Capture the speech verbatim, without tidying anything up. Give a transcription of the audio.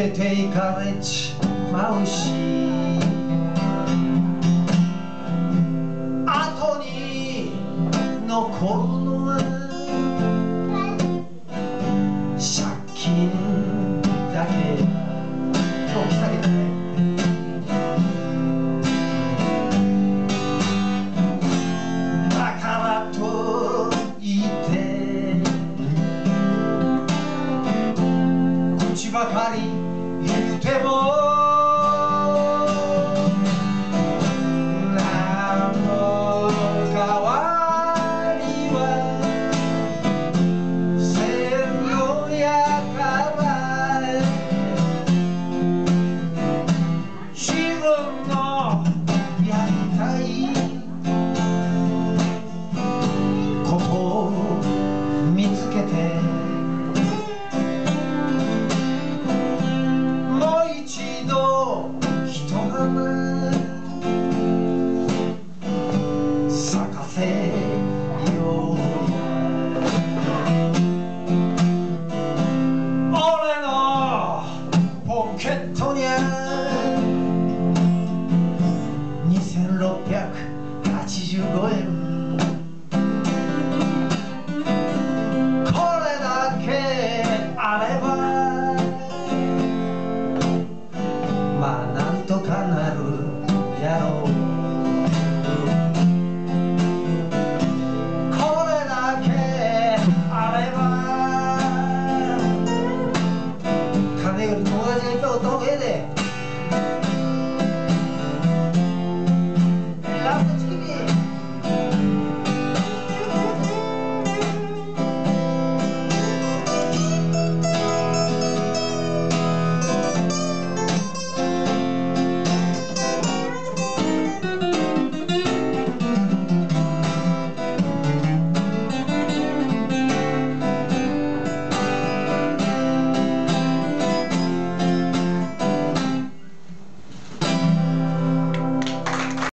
けていかれちまうし、後に残るのは借金だけ。今日来たけどね、だからと言って口ばかり言っても何の変わりはせんのやから。自分のやりたいことを見つけて、もう一度一花